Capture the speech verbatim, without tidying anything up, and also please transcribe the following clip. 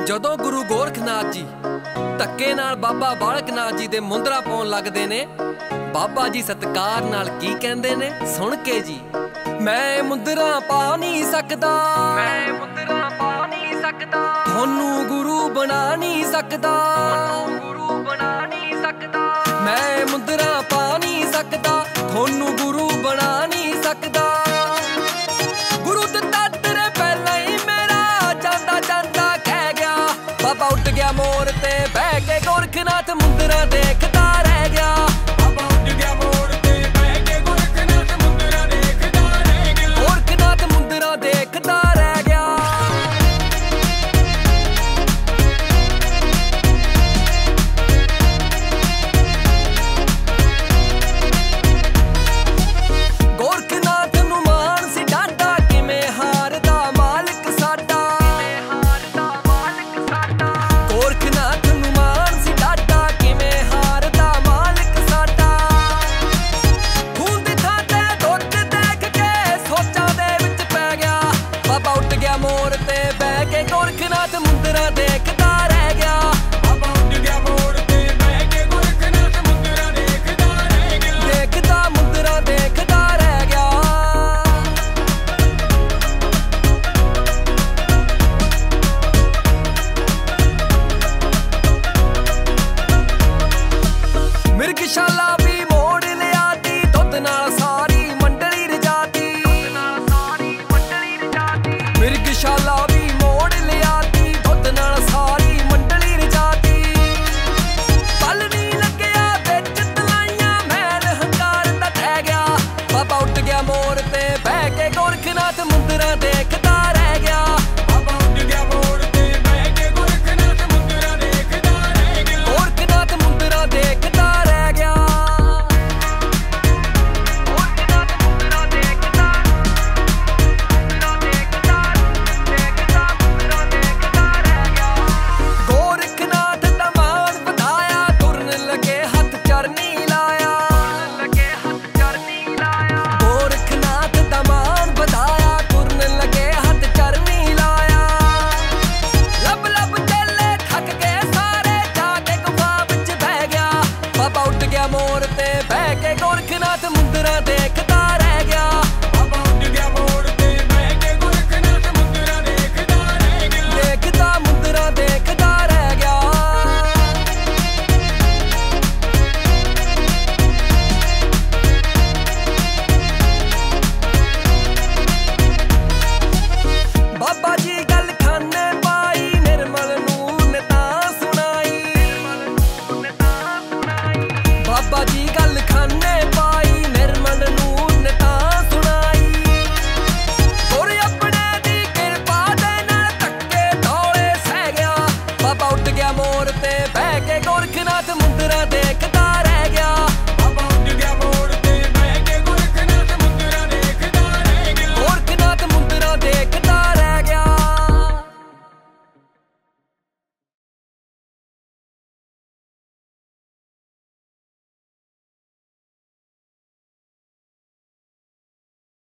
ਜਦੋਂ ਗੁਰੂ ਗੋਰਖਨਾਥ ਜੀ ਧੱਕੇ ਨਾਲ ਬਾਬਾ ਬਾਲਕ ਨਾਥ ਜੀ ਦੇ ਮੁੰਦਰਾ ਪਾਉਣ ਲੱਗਦੇ ਨੇ, ਬਾਬਾ ਜੀ ਸਤਿਕਾਰ ਨਾਲ ਕੀ ਕਹਿੰਦੇ ਨੇ ਸੁਣ ਕੇ ਜੀ। ਮੈਂ ਮੁੰਦਰਾ ਪਾ ਨਹੀਂ ਸਕਦਾ, ਮੈਂ ਮੁੰਦਰਾ ਪਾ ਨਹੀਂ ਸਕਦਾ, ਤੁਹਾਨੂੰ ਗੁਰੂ ਬਣਾ ਨਹੀਂ ਸਕਦਾ, ਗੁਰੂ ਬਣਾ ਨਹੀਂ ਸਕਦਾ। ਮੈਂ ਮੁੰਦਰਾ ਪਾ ਨਹੀਂ ਸਕਦਾ, ਤੁਹਾਨੂੰ ਗੁਰੂ ਬਣਾ ਨਹੀਂ ਸਕਦਾ। ਗੁਰੂ ਦਿੱਤਾ ਤੇਰੇ ਪਹਿਲਾਂ ਹੀ ਮੇਰਾ ਜਾਂਦਾ ਜਾਂਦਾ ਕਹਿ ਗਿਆ, ਬਾਬਾ ਉੱਡ ਗਿਆ ਮੋਰ ਤੇ ਬਹਿ ਕੇ ਗੋਰਖਨਾਥ ਮੁੰਦਰਾ ਦੇਖ